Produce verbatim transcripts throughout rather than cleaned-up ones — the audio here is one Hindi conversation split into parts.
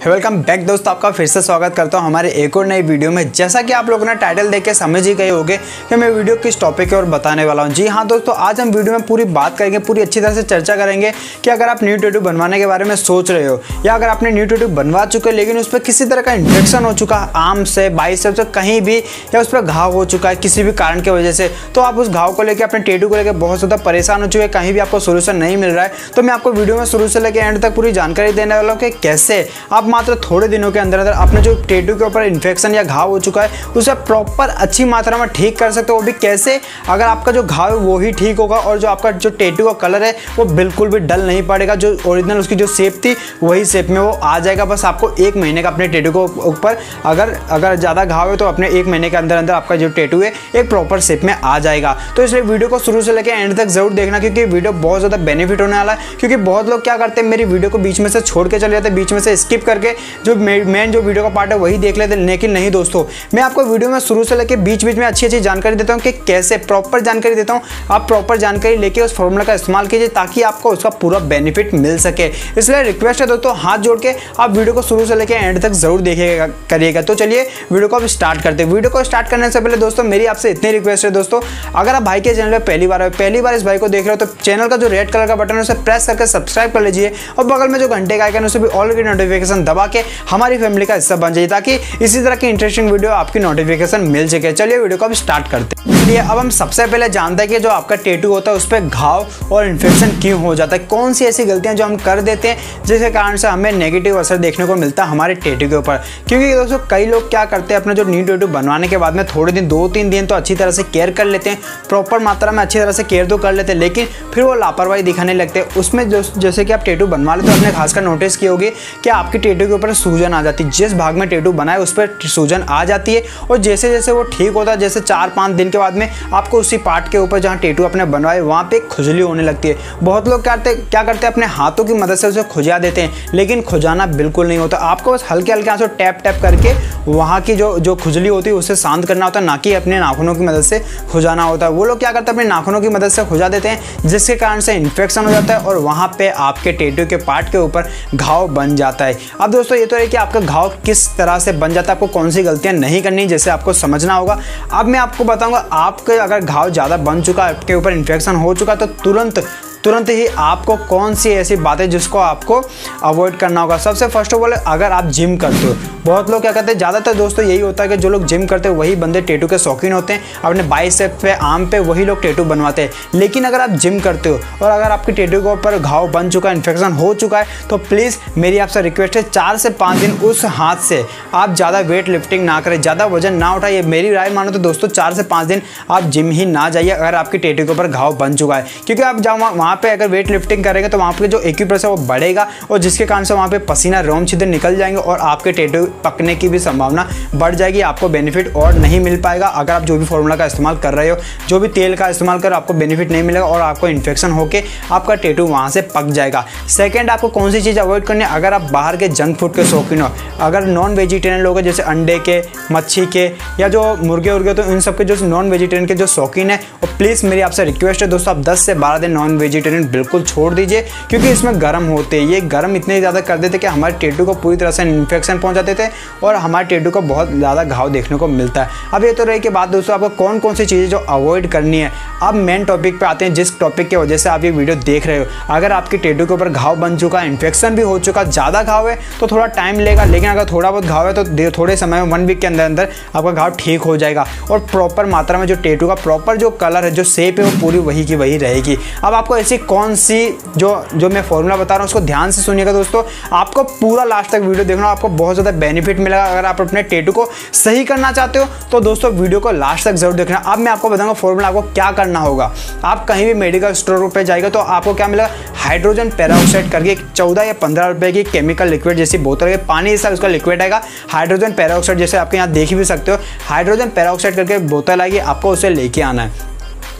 वेलकम बैक दोस्तों, आपका फिर से स्वागत करता हूं हमारे एक और नई वीडियो में। जैसा कि आप लोगों ने टाइटल देख के समझ ही गए होंगे कि मैं वीडियो किस टॉपिक की ओर बताने वाला हूं। जी हां दोस्तों, आज हम वीडियो में पूरी बात करेंगे, पूरी अच्छी तरह से चर्चा करेंगे कि अगर आप न्यू टैटू बनवाने के बारे में सोच रहे हो या अगर आपने न्यू टैटू बनवा चुके हो लेकिन उस पर किसी तरह का इन्फेक्शन हो चुका है, आर्म से बाइसेप्स से कहीं भी, या उस पर घाव हो चुका है किसी भी कारण की वजह से, तो आप उस घाव को लेकर अपने टैटू को लेकर बहुत ज़्यादा परेशान हो चुके हैं, कहीं भी आपको सोल्यूशन नहीं मिल रहा है, तो मैं आपको वीडियो में शुरू से लेकर एंड तक पूरी जानकारी देने वाला हूँ कि कैसे आप मात्र थोड़े दिनों के अंदर अंदर अपने जो टैटू के ऊपर इन्फेक्शन या घाव हो चुका है उसे प्रॉपर अच्छी मात्रा में ठीक कर सकते हो। वो भी कैसे? अगर आपका जो घाव है वो ही ठीक होगा और जो आपका जो टैटू का कलर है वो बिल्कुल भी डल नहीं पड़ेगा, जो ओरिजिनल उसकी जो शेप थी वही शेप में वो आ जाएगा। बस आपको एक महीने का अपने टैटू को ऊपर अगर अगर ज़्यादा घाव है तो अपने एक महीने के अंदर अंदर आपका जो टैटू है एक प्रॉपर शेप में आ जाएगा। तो इसलिए वीडियो को शुरू से लेकर एंड तक जरूर देखना, क्योंकि वीडियो बहुत ज़्यादा बेनिफिट होने वाला है। क्योंकि बहुत लोग क्या करते हैं, मेरी वीडियो को बीच में से छोड़ के चले जाते हैं, बीच में से स्किप करके जो मेन जो वीडियो का पार्ट है वही देख लेते हैं। लेकिन नहीं दोस्तों, मैं आपको वीडियो में शुरू से लेकर बीच बीच में अच्छी अच्छी जानकारी देता हूं कि कैसे प्रॉपर जानकारी देता हूं। आप प्रॉपर जानकारी लेके उस फॉर्मूला का इस्तेमाल कीजिए ताकि आपको उसका पूरा बेनिफिट मिल सके। इसलिए रिक्वेस्ट है दोस्तों, हाथ जोड़ के आप वीडियो को शुरू से लेकर एंड तक जरूर देखिएगा करिएगा। तो चलिए वीडियो को अब स्टार्ट करते हैं। वीडियो को स्टार्ट करने से पहले दोस्तों मेरी आपसे इतनी रिक्वेस्ट है दोस्तों, अगर आप भाई के चैनल पर पहली बार पहली बार इस भाई को देख रहे हो तो चैनल का जो रेड कलर का बटन है उसे प्रेस करके सब्सक्राइब कर लीजिए और बगल में जो घंटे का आइकन है उसे भी ऑल की नोटिफिकेशन दबा के हमारी फैमिली का हिस्सा बन जाइए ताकि इसी तरह की इंटरेस्टिंग वीडियो आपकी नोटिफिकेशन मिल सके। चलिए वीडियो को अब स्टार्ट करते हैं। चलिए अब हम सबसे पहले जानते हैं कि जो आपका टैटू होता है उस पर घाव और इन्फेक्शन क्यों हो जाता है, कौन सी ऐसी गलतियां जो हम कर देते हैं जिसके कारण से हमें नेगेटिव असर देखने को मिलता है हमारे टैटू के ऊपर। क्योंकि दोस्तों कई लोग क्या करते हैं, अपना जो न्यू टैटू बनवाने के बाद में थोड़े दिन दो तीन दिन तो अच्छी तरह से केयर कर लेते हैं, प्रॉपर मात्रा में अच्छी तरह से केयर तो कर लेते हैं, लेकिन फिर वो लापरवाही दिखाने लगते हैं। उसमें जैसे कि आप टैटू बनवा लेते हो, आपने खासकर नोटिस किया होगी कि आपके टैटू के ऊपर सूजन आ जाती है, जिस भाग में टैटू बनाए उस पर सूजन आ जाती है और जैसे जैसे वो ठीक होता है, जैसे चार पाँच दिन के बाद में आपको उसी पार्ट के ऊपर जहाँ टैटू अपने बनवाए वहाँ पे खुजली होने लगती है। बहुत लोग क्या करते क्या करते हैं अपने हाथों की मदद से उसे खुजा देते हैं, लेकिन खुजाना बिल्कुल नहीं होता। आपको बस हल्के हल्के हाथ से टैप टैप करके वहाँ की जो जो खुजली होती है उसे शांत करना होता है, ना कि अपने नाखूनों की मदद से खुजाना होता है। वो लोग क्या करते हैं अपने नाखूनों की मदद से खुजा देते हैं, जिसके कारण से इन्फेक्शन हो जाता है और वहाँ पे आपके टैटू के पार्ट के ऊपर घाव बन जाता है। अब दोस्तों ये तो है कि आपका घाव किस तरह से बन जाता है, आपको कौन सी गलतियां नहीं करनी जैसे आपको समझना होगा। अब मैं आपको बताऊंगा, आपके अगर घाव ज़्यादा बन चुका है, आपके ऊपर इन्फेक्शन हो चुका तो तुरंत तुरंत ही आपको कौन सी ऐसी बातें जिसको आपको अवॉइड करना होगा। सबसे फर्स्ट ऑफ ऑल, अगर आप जिम करते हो, बहुत लोग क्या करते हैं, ज़्यादातर दोस्तों यही होता है कि जो लोग जिम करते हैं वही बंदे टैटू के शौकीन होते हैं, अपने बाइसेप पे आर्म पे वही लोग टैटू बनवाते हैं। लेकिन अगर आप जिम करते हो और अगर आपके टैटू के ऊपर घाव बन चुका है, इन्फेक्शन हो चुका है, तो प्लीज़ मेरी आपसे रिक्वेस्ट है, चार से पाँच दिन उस हाथ से आप ज़्यादा वेट लिफ्टिंग ना करें, ज़्यादा वजन ना उठाइए। मेरी राय मानो तो दोस्तों चार से पाँच दिन आप जिम ही ना जाइए अगर आपके टैटू के ऊपर घाव बन चुका है, क्योंकि आप जब वहाँ पर अगर वेट लिफ्टिंग करेंगे तो वहाँ पे जो एक्यूप्रेशर वो बढ़ेगा और जिसके कारण से वहाँ पे पसीना रोम छिद्र निकल जाएंगे और आपके टैटू पकने की भी संभावना बढ़ जाएगी। आपको बेनिफिट और नहीं मिल पाएगा। अगर आप जो भी फॉर्मूला का इस्तेमाल कर रहे हो, जो भी तेल का इस्तेमाल कर, आपको बेनिफिट नहीं मिलेगा और आपको इन्फेक्शन होकर आपका टैटू वहाँ से पक जाएगा। सेकेंड, आपको कौन सी चीज़ अवॉइड करनी है, अगर आप बाहर के जंक फूड के शौकीन हो, अगर नॉन वेजिटेरियन लोग हैं जैसे अंडे के, मच्छी के या जो मुर्गे उर्गे, तो इन सबके जो नॉन वेजिटेरियन के जो शौकीन है, और प्लीज़ मेरी आपसे रिक्वेस्ट है दोस्तों, आप दस से बारह दिन नॉन वेजिटेरियन बिल्कुल छोड़ दीजिए, क्योंकि इसमें गर्म होते हैं, ये गर्म इतने ज़्यादा कर देते कि हमारे टैटू को पूरी तरह से इन्फेक्शन पहुंचा देते हैं और हमारे टैटू को बहुत ज़्यादा घाव देखने को मिलता है। अब ये तो रही कि बात दोस्तों, आपको कौन कौन सी चीज़ें जो अवॉइड करनी है। अब मेन टॉपिक पे आते हैं, जिस टॉपिक की वजह से आप ये वीडियो देख रहे हो। अगर आपके टैटू के ऊपर घाव बन चुका है, इन्फेक्शन भी हो चुका, ज़्यादा घाव है तो थोड़ा टाइम लेगा, लेकिन अगर थोड़ा बहुत घाव है तो थोड़े समय में वन वीक के अंदर अंदर आपका घाव ठीक हो जाएगा और प्रॉपर मात्रा में जो टैटू का प्रॉपर जो कलर है, जो शेप है, वो पूरी वही की वही रहेगी। अब आपको ऐसी कौन सी जो जो मैं फॉर्मूला बता रहा हूँ उसको ध्यान से सुनिएगा दोस्तों, आपको पूरा लास्ट तक वीडियो देखना, आपको बहुत ज़्यादा बेनिफिट मिलेगा। अगर आप अपने टैटू को सही करना चाहते हो तो दोस्तों वीडियो को लास्ट तक जरूर देखना। अब मैं आपको बताऊंगा फॉर्मूला आपको क्या करना होगा। आप कहीं भी मेडिकल स्टोर पे जाएगा तो आपको क्या मिलेगा, हाइड्रोजन पेरोक्साइड करके चौदह या पंद्रह रुपए की केमिकल लिक्विड जैसी बोतल है, पानी जैसा उसका लिक्विड आएगा, हाइड्रोजन पेरोक्साइड जैसे आपके यहाँ देख भी सकते हो, हाइड्रोजन पेरोक्साइड करके बोतल आएगी, आपको उसे लेके आना है।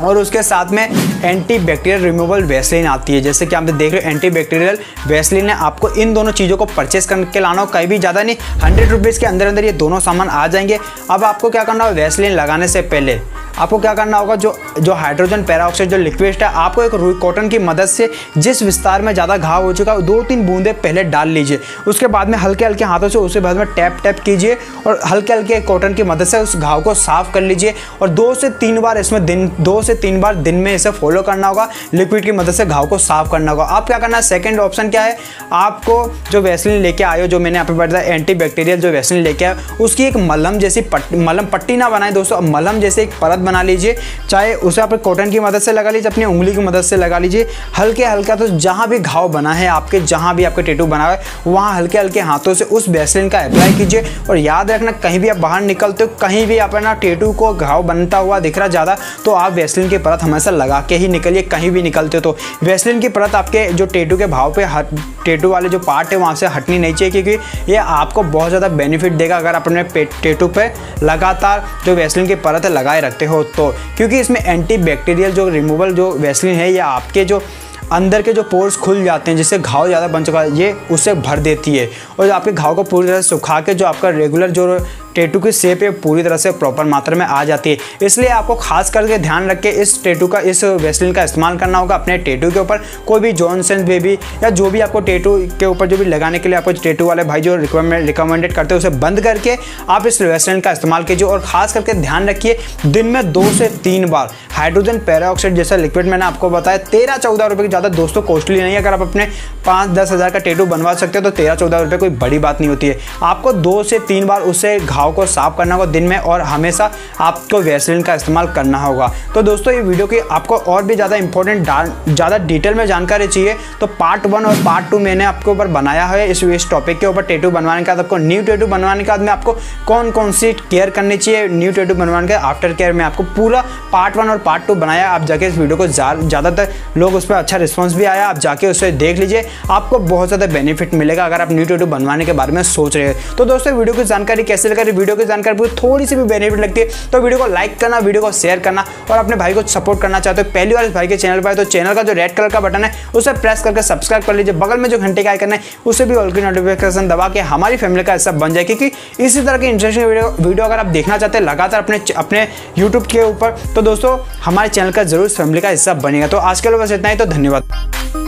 और उसके साथ में एंटी बैक्टीरियल रिमूवल वैसलीन आती है। जैसे कि आप देख रहे हो एंटी बैक्टीरियल वैसलीन है, आपको इन दोनों चीज़ों को परचेस करके लाना हो, कहीं भी ज़्यादा नहीं, हंड्रेड रुपीज़ के अंदर अंदर ये दोनों सामान आ जाएंगे। अब आपको क्या करना होगा, वैसलीन लगाने से पहले आपको क्या करना होगा, जो जो हाइड्रोजन पेरोक्साइड जो लिक्विड है, आपको एक रुई कॉटन की मदद से जिस विस्तार में ज़्यादा घाव हो चुका है दो तीन बूंदे पहले डाल लीजिए। उसके बाद में हल्के हल्के हाथों से उसके बाद में टैप टैप कीजिए और हल्के हल्के कॉटन की मदद से उस घाव को साफ कर लीजिए। और दो से तीन बार इसमें दिन दो से तीन बार दिन में इसे फॉलो करना होगा, लिक्विड की मदद से घाव को साफ करना होगा। आप क्या करना है, सेकेंड ऑप्शन क्या है, आपको जो वैसलीन लेके आए हो, जो मैंने यहाँ पे बताया एंटी बैक्टीरियल जो वैसलीन लेके आए, उसकी एक मलहम जैसी पट, मलहम पट्टी ना बनाए दोस्तों, मलहम जैसे एक परत बना लीजिए। चाहे उसे आप कॉटन की मदद से लगा लीजिए, अपनी उंगली की मदद से लगा लीजिए, हल्के हल्का। तो जहाँ भी घाव बना है आपके, जहाँ भी आपके टैटू बना है, वहाँ हल्के हल्के हाथों से उस वैसलीन का अप्लाई कीजिए। और याद रखना, कहीं भी आप बाहर निकलते हो, कहीं भी अपना टैटू को घाव बनता हुआ दिख रहा ज़्यादा, तो आप वैसलीन की परत हमेशा लगा के ही निकलिए। कहीं भी निकलते हो तो वैसलीन की परत आपके जो टैटू के भाव पे हट, टैटू वाले जो पार्ट है वहाँ से हटनी नहीं चाहिए, क्योंकि ये आपको बहुत ज़्यादा बेनिफिट देगा अगर अपने टैटू पे लगातार जो वैसलीन की परत लगाए रखते हो तो। क्योंकि इसमें एंटी बैक्टीरियल जो रिमूवल जो वैसलीन है, ये आपके जो अंदर के जो पोर्स खुल जाते हैं, जिससे घाव ज़्यादा बन चुका है, ये उससे भर देती है और आपके घाव को पूरी तरह से सुखा के जो आपका रेगुलर जो टैटू की शेप है पूरी तरह से प्रॉपर मात्रा में आ जाती है। इसलिए आपको खास करके ध्यान रख के इस टैटू का, इस वैसलीन का इस्तेमाल करना होगा अपने टैटू के ऊपर। कोई भी जॉनसन बेबी या जो भी आपको टैटू के ऊपर जो भी लगाने के लिए आपको टैटू वाले भाई जो रिकमेंडेड करते हैं, उसे बंद करके आप इस वैसलीन का इस्तेमाल कीजिए। और खास करके ध्यान रखिए, दिन में दो से तीन बार हाइड्रोजन पेरोक्साइड जैसा लिक्विड मैंने आपको बताया, तेरह चौदह रुपये की ज़्यादा दोस्तों कॉस्टली नहीं है। अगर आप अपने पाँच दस हज़ार का टैटू बनवा सकते हो तो तेरह चौदह रुपये कोई बड़ी बात नहीं होती है। आपको दो से तीन बार उससे घाव को साफ करना दिन में, और हमेशा आपको वैसलीन का इस्तेमाल करना होगा। तो दोस्तों, ये वीडियो की आपको और भी ज़्यादा इंपॉर्टेंट ज़्यादा डिटेल में जानकारी चाहिए तो पार्ट वन और पार्ट टू मैंने आपके ऊपर बनाया है इस इस टॉपिक के ऊपर। टैटू बनवाने के बाद आपको न्यू टैटू बनवाने के बाद में आपको कौन कौन सी केयर करनी चाहिए, न्यू टैटू बनवाने के आफ्टर केयर में आपको पूरा पार्ट वन और पार्ट टू बनाया। आप जाके इस वीडियो को ज़्यादातर लोग उस पर अच्छा रिस्पॉन्स भी आया, आप जाके उसे देख लीजिए, आपको बहुत ज़्यादा बेनिफिट मिलेगा अगर आप न्यू टैटू बनवाने के बारे में सोच रहे हैं। तो दोस्तों, वीडियो की जानकारी कैसे लगा, वीडियो की जानकारी थोड़ी सी भी बेनिफिट लगती है तो वीडियो को लाइक करना, वीडियो को शेयर करना, और अपने भाई को सपोर्ट करना चाहते हो पहली बार इस भाई के चैनल पर है तो चैनल का जो रेड कलर का बटन है उसे प्रेस करके सब्सक्राइब कर लीजिए। बगल में जो घंटे का आइकन है उसे भी ऑल की नोटिफिकेशन दबा के हमारी फैमिली का हिस्सा बन जाए, क्योंकि इसी तरह की इंटरेस्टिंग वीडियो वीडियो अगर आप देखना चाहते हैं लगातार अपने अपने यूट्यूब के ऊपर, तो दोस्तों हमारे चैनल का जरूर फैमिली का हिस्सा बनेगा। तो आज के लिए बस इतना ही, तो धन्यवाद।